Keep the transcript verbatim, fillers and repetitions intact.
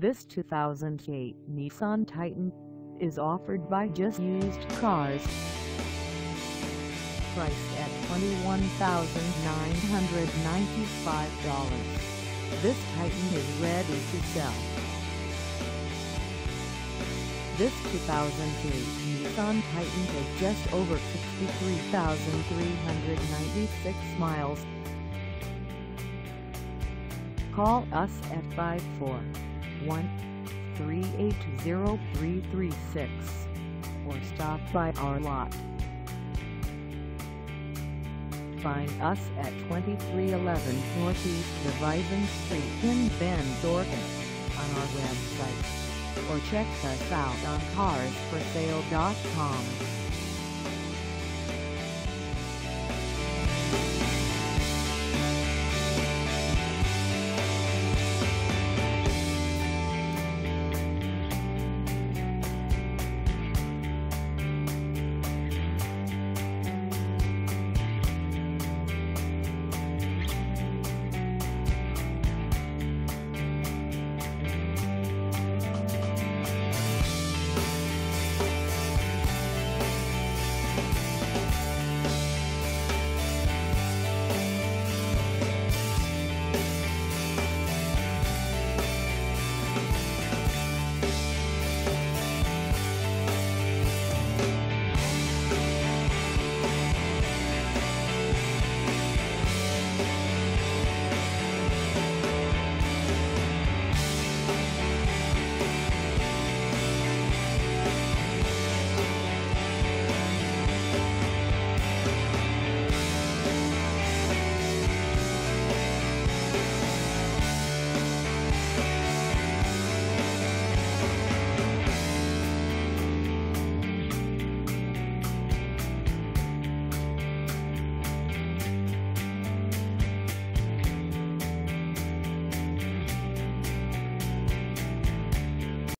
This two thousand eight Nissan Titan is offered by Just Used Cars. Priced at twenty-one thousand nine hundred ninety-five dollars, this Titan is ready to sell. This two thousand eight Nissan Titan has just over sixty-three thousand three hundred ninety-six miles. Call us at five four one, three eight zero, three three six or stop by our lot. Find us at twenty-three eleven Northeast Divison Street in Bend, Oregon on our website, or check us out on cars for sale dot com.